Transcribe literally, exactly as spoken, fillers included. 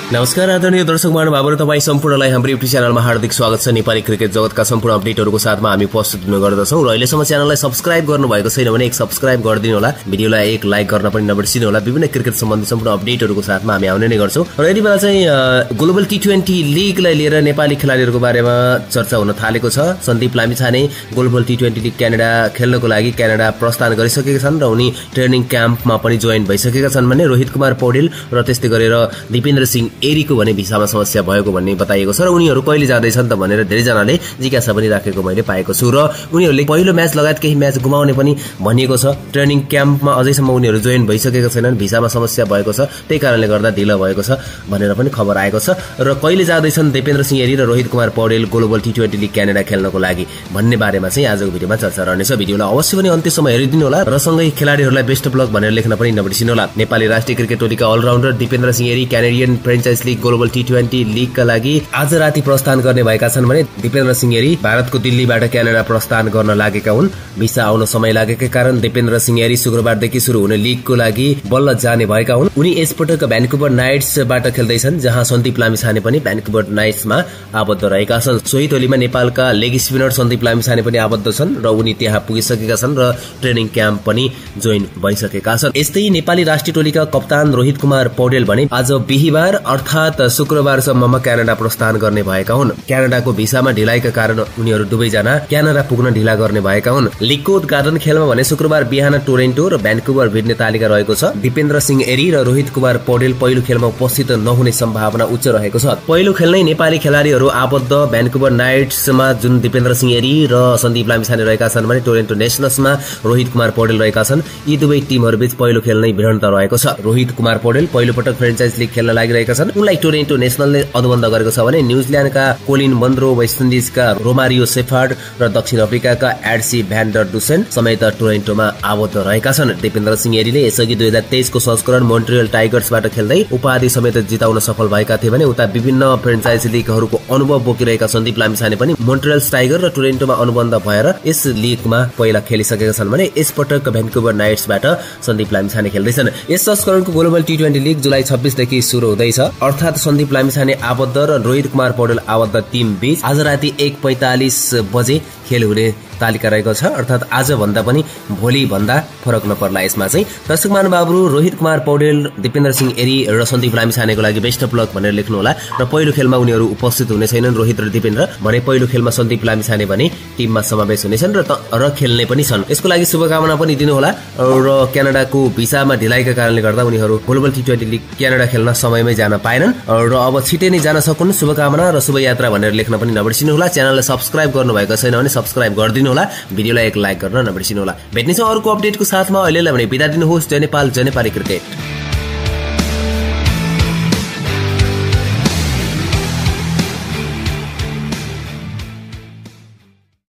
नमस्कार आदरणीय दर्शक महानुभावहरु, तपाई सम्पूर्णलाई हाम्रो युट्युब च्यानलमा हार्दिक स्वागत छ। नेपाली क्रिकेट जगतका सम्पूर्ण अपडेटहरुको साथमा हामी उपस्थित हुने गर्दछौं र अहिलेसम्म च्यानललाई सब्स्क्राइब गर्नुभएको छैन भने एक सब्स्क्राइब गरिदिनु होला, भिडियोलाई एक लाइक गर्न पनि नबिर्सिनु होला। विभिन्न क्रिकेट सम्बन्धी सम्पूर्ण अपडेटहरुको साथमा हामी आउने नै गर्छौं र यति बेला चाहिँ ग्लोबल टी ट्वेन्टी लीगलाई लिएर नेपाली खेलाडीहरुको बारेमा चर्चा हुन थालेको छ। Sandeep Lamichhane global T twenty league Canada खेल्नको लागि क्यानाडा प्रस्थान गरिसकेका छन् र उनी ट्रेनिङ क्याम्पमा पनि जोइन भइसकेका छन् भने रोहित कुमार पौडेल र त्यस्तै गरेर दिपेन्द्र सिंह एरीको भने भिसामा समस्या भएको भन्ने बताइएको छ र उनीहरू कहिले जाँदैछन् त भनेर धेरैजनाले जिज्ञासा पनि राखेको मैले पाएको छु र उनीहरूले पहिलो म्याच लगायत केही म्याच गुमाउने पनि भनिएको छ। ट्रेनिङ क्याम्पमा अझैसम्म उनीहरू जोइन भइसकेका छैनन्, भिसामा समस्या भएको छ, त्यही कारणले गर्दा ढिलो भएको छ भनेर पनि खबर आएको छ र कहिले जाँदैछन् दिपेन्द्र सिंह एरी र Rohit Kumar Paudel global T twenty league Canada खेल्नको लागि भन्ने बारेमा चाहिँ आजको भिडियोमा चर्चा रहनेछ। भिडियोलाई अवश्य पनि अन्त्यसम्म हेरिदिनु होला र सँगै खेलाडीहरूलाई बेस्ट अफ लक भनेर लेख्न पनि नबिर्सिनु होला। नेपाली राष्ट्रिय क्रिकेट टोलीका allrounder Dipendra Singh Airee Canadian franchise league global T twenty लीगका लागि आज राति प्रस्थान गर्ने भएका छन् भने दिपेन्द्र सिंह एरी भारतको दिल्लीबाट क्यानाडा प्रस्थान गर्न लागेका हुन्। भिसा आउन समय लागेकै कारण दिपेन्द्र सिंह एरी शुक्रबारदेखि शुरू हुने लीगको लागि बल्ल जाने भएका हुन्। उनी यसपटक भ्यान्कुभर नाइट्सबाट खेल्दैछन्, जहाँ सन्दीप लामिछाने पनि भ्यान्कुभर नाइट्समा आबद्ध रहेका छन्। सोही टोलीमा नेपालका लेग स्पिनर सन्दीप लामिछाने पनि आबद्ध छन् र उनी त्यहाँ पुगिसकेका छन् र ट्रेनिङ क्याम्प पनि जोइन भइसकेका छन्। यस्तै नेपाली राष्ट्रिय टोलीका कप्तान रोहित कुमार पौडेल भने आज बिहीबार अर्थात शुक्रबारसम्ममा क्यानाडा प्रस्थान गर्ने भएका हुन्। क्यानाडाको भिसामा ढिलाइका कारण उनीहरू दुवैजना क्यानाडा पुग्न ढिला गर्ने भएका हुन्। लीगको उद्घाटन खेलमा भने शुक्रबार बिहान टोरेन्टो र भ्यान्कुभर भिड्ने तालिका रहेको छ। दिपेन्द्र सिंह एरी र रोहित कुमार पौडेल पहिलो खेलमा उपस्थित नहुने सम्भावना उच्च रहेको छ। पहिलो खेल नै नेपाली खेलाडीहरू आबद्ध भ्यान्कुभर नाइट्समा, जुन दिपेन्द्र सिंह एरी र सन्दीप लामिछाने रहेका छन् भने टोरेन्टो नेशनल्समा रोहित कुमार पौडेल रहेका छन्। यी दुवै टिमहरूबीच पहिलो खेल नै भिडन्त रहेको छ। रोहित कुमार पौडेल पहिलो पटक फ्रेन्चाइज लीग खेल्न लागिरहेका छन्। उनलाई टोरेन्टो नेशनलले अनुबन्ध गरेको छ भने न्यूजील्यान्डका कोलिन मन्रो, वेस्ट इन्डिजका रोमारियो सेफार्ड र दक्षिण अफ्रिकाका एड्सी भ्यान्डर डुसेन समेत टोरेन्टोमा आबद्ध रहेका छन्। दिपेन्द्र सिंह एरीले यसअघि दुई हजार तेइसको संस्करण मोन्ट्रियल टाइगर्सबाट खेल्दै उपाधि समेत जिताउन सफल भएका थिए भने उता विभिन्न फ्रेन्चाइज लीगहरूको अनुभव बोकिरहेका सन्दीप लामिछाने पनि मोन्ट्रियल टाइगर र टोरेन्टोमा अनुबन्ध भएर यस लीगमा पहिला खेलिसकेका छन् भने यसपटक भ्यान्कुभर नाइट्सबाट सन्दीप लामिछाने खेल्दैछन्। यस संस्करणको ग्लोबल टी ट्वेन्टी लीग जुलाई छब्बीसदेखि सुरु हुँदैछ। अर्थात सन्दीप लामिछाने आबद्ध र रोहित कुमार पौडेल आबद्ध टिम बीच आज राति एक पैंतालीस बजे खेल हुने तालिका रहेको छ। अर्थात आज भन्दा पनि भोलि भन्दा फरक नपर्ला यसमा चाहिँ। दर्शक महानुभावहरु, रोहित कुमार पौडेल, दिपेन्द्र सिंह एरी र सन्दीप लामिछानेको लागि बेस्ट अफ लक भनेर लेख्नु होला र पहिलो खेलमा उनीहरू उपस्थित हुने छैनन्। रोहित र दिपेन्द्र भने पहिलो खेलमा सन्दीप लामिछाने भने टिममा समावेश हुनेछन् र र खेल्ने पनि छन्। यसको लागि शुभकामना पनि दिनु होला र क्यानाडाको भिसामा ढिलाइका कारणले गर्दा उनीहरू global T twenty league Canada खेल्न समयमै जान पाएनन् र अब छिटै नै जान सकुन्। शुभकामना र शुभयात्रा भनेर लेख्न पनि नबिर्सिनु होला। च्यानललाई सब्स्क्राइब गर्नुभएको छैन भने सब्स्क्राइब गरिदिनु होला, भिडियोलाई एक लाइक गर्न नबिर्सिनु होला। भेट्नेछौँ अर्को अपडेटको साथमा। अहिलेलाई भने बिदा दिनुहोस्। जय नेपाल, जय नेपाली क्रिकेट।